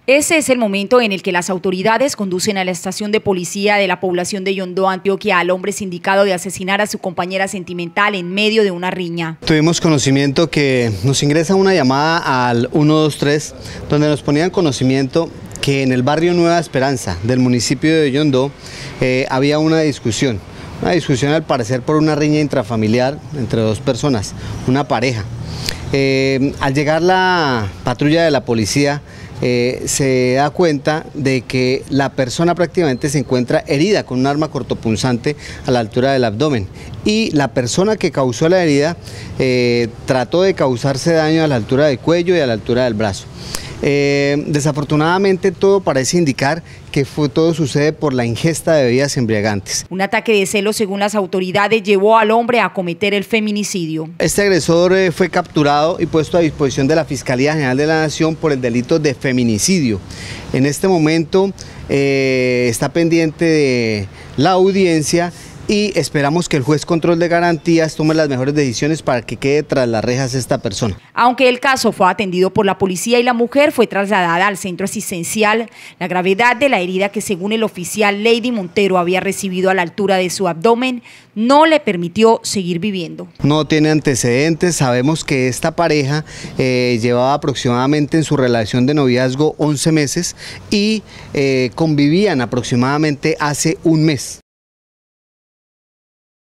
Ese es el momento en el que las autoridades conducen a la estación de policía de la población de Yondó, Antioquia, al hombre sindicado de asesinar a su compañera sentimental en medio de una riña. Tuvimos conocimiento que nos ingresa una llamada al 123, donde nos ponían conocimiento que en el barrio Nueva Esperanza del municipio de Yondó había una discusión al parecer por una riña intrafamiliar entre dos personas, una pareja. Al llegar la patrulla de la policía, se da cuenta de que la persona prácticamente se encuentra herida con un arma cortopunzante a la altura del abdomen, y la persona que causó la herida trató de causarse daño a la altura del cuello y a la altura del brazo. Desafortunadamente todo parece indicar que todo sucede por la ingesta de bebidas embriagantes. Un ataque de celos, según las autoridades, llevó al hombre a cometer el feminicidio. Este agresor fue capturado y puesto a disposición de la Fiscalía General de la Nación por el delito de feminicidio. En este momento está pendiente de la audiencia y esperamos que el juez control de garantías tome las mejores decisiones para que quede tras las rejas esta persona. Aunque el caso fue atendido por la policía y la mujer fue trasladada al centro asistencial, la gravedad de la herida que, según el oficial Lady Montero, había recibido a la altura de su abdomen no le permitió seguir viviendo. No tiene antecedentes. Sabemos que esta pareja llevaba aproximadamente en su relación de noviazgo 11 meses y convivían aproximadamente hace un mes.